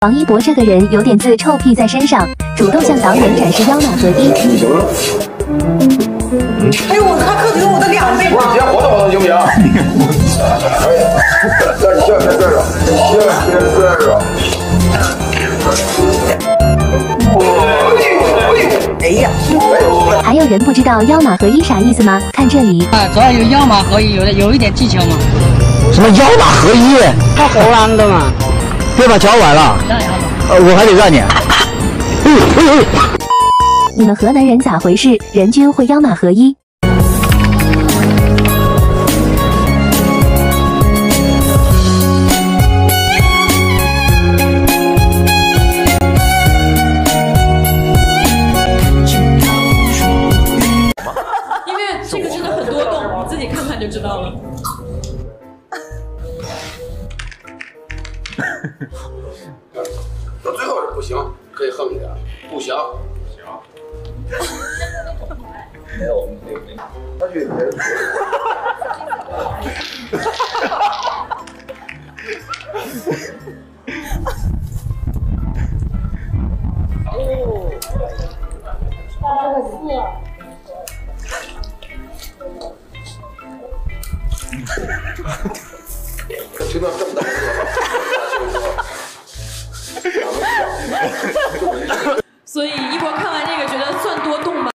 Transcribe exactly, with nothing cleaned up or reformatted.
王一博这个人有点自臭屁在身上，主动向导演展示腰马合一。 哎呦，我他客体有我的两倍。 我直接活动活动行不行？可以。让你笑先这着，笑先这着。 哎呀， 还有人不知道腰马合一啥意思吗？看这里。 啊，主要有腰马合一，有的有一点技巧嘛。 什么腰马合一？ 他荷兰的嘛。 别把脚崴了，呃，我还得让你。 你们河南人咋回事？人均会腰马合一？ 因为这个真的很多洞，你自己看看就知道了。 到最后是不行，可以横一点，不行，行。没有，没有，没有。他去别人。哦。八个四。听到这么大。